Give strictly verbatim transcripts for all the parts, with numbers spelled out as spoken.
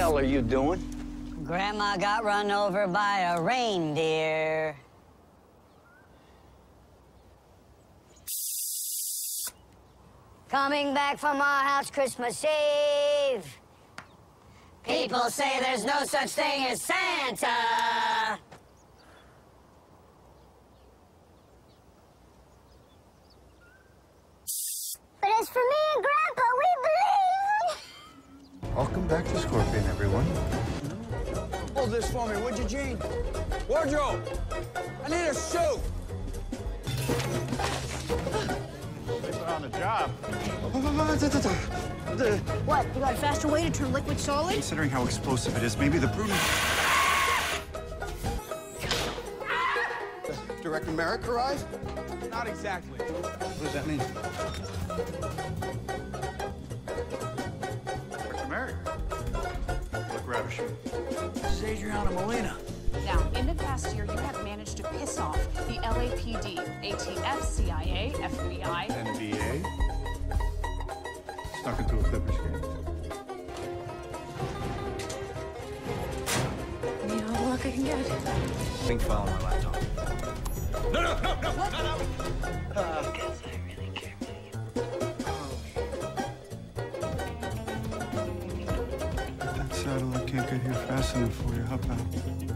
hell are you doing? Grandma got run over by a reindeer. Coming back from our house Christmas Eve. People say there's no such thing as Santa. But as for me and Grandpa, we believe. Welcome back to Scorpion, everyone. Hold this for me, would you, Gene? Wardrobe! I need a suit! On the job. What, you got a faster way to turn liquid solid? Considering how explosive it is, maybe the prudent... Director Merrick arrived? Not exactly. What does that mean? Director Merrick? Look ravishing. This is Adriana Molina. Now, in the past year, you have managed to piss off the L A P D, A T F, C I A, F B I, N B A? Snuck into a Clippers game. need all the luck I can get. Link file on my laptop. No, no, no, no! What? No, no. Uh, Guess I really care That satellite can't get here fast enough for you, huh, pal?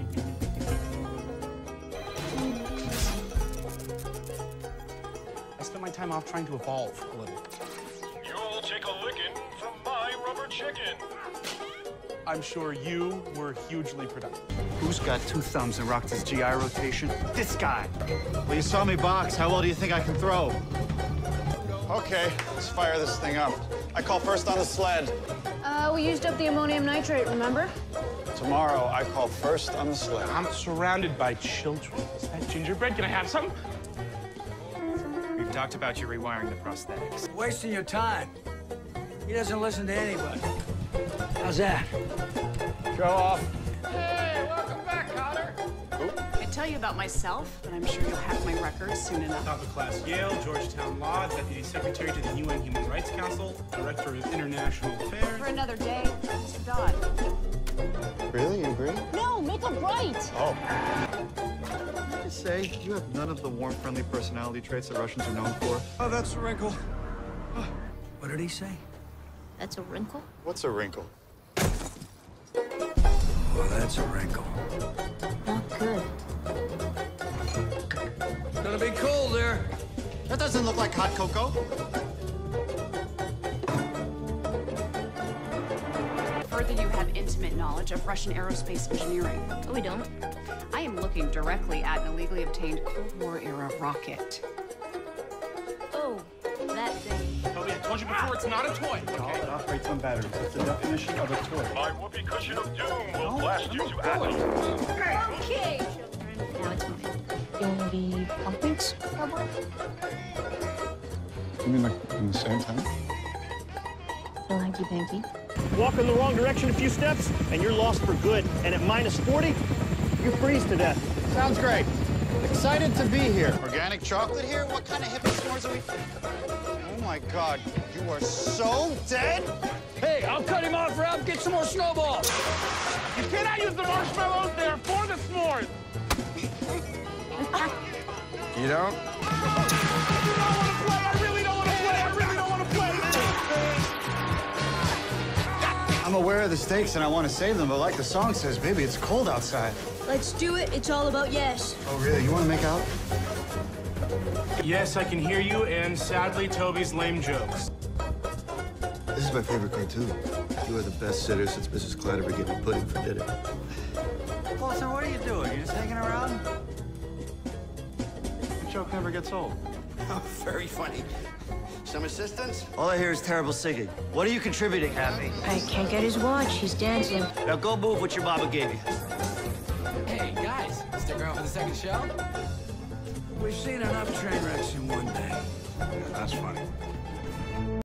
I spent my time off trying to evolve a little. You'll take a licking from my rubber chicken. I'm sure you were hugely productive. Who's got two thumbs and rocked his G I rotation? This guy. Well, you saw me box. How well do you think I can throw? Okay, let's fire this thing up. I call first on the sled. Uh, we used up the ammonium nitrate, remember? Tomorrow, I call first on the sled. I'm surrounded by children. Is that gingerbread? Can I have some? We've talked about you rewiring the prosthetics. Wasting your time. He doesn't listen to anybody. How's that? Show off. Hey, welcome back, Cotter. I tell you about myself, but I'm sure you'll have my records soon enough. Top of class Yale, Georgetown Law, Deputy Secretary to the U N Human Rights Council, Director of International Affairs. For another day, Mister Dodd. Really? You agree? No, make them bright. Oh. Did I say you have none of the warm, friendly personality traits that Russians are known for? Oh, that's a wrinkle. What did he say? That's a wrinkle? What's a wrinkle? Oh, that's a wrinkle. Not good. It's gonna be cold there. That doesn't look like hot cocoa. Further, you have intimate knowledge of Russian aerospace engineering. No, we don't. I am looking directly at an illegally obtained Cold War-era rocket. Oh, that thing. Oh, yeah, I told you before, it's not a toy, All okay? that operates on batteries. That's the definition of a toy. My whoopee cushion of doom will blast you to atoms. Okay, children. Now it's mine. You want to be pumpkins, cowboy? You mean like in the same time? No hanky-panky. Walk in the wrong direction a few steps, and you're lost for good. And at minus forty, you freeze to death. Sounds great. Excited to be here. Organic chocolate here? What kind of hippie s'mores are we... Oh, my God. You are so dead? Hey, I'll cut him off, Ralph. Get some more snowballs. You cannot use the marshmallows, they are for the s'mores. You don't? I really don't want to play, I really don't want to play, I really don't want to play. I'm aware of the stakes and I want to save them, but like the song says, baby, it's cold outside. Let's do it. It's all about yes. Oh, really? You want to make out? Yes, I can hear you, and sadly, Toby's lame jokes. This is my favorite cartoon. You are the best sitter since Missus Clatterby gave me pudding for dinner. Walter, what are you doing? You just hanging around? The joke never gets old. Oh, very funny. Some assistance? All I hear is terrible singing. What are you contributing, Happy? I can't get his watch. He's dancing. Now go move what your mama gave you. Hey, guys, stick around for the second show? We've seen enough train wrecks in one day. Yeah, that's funny.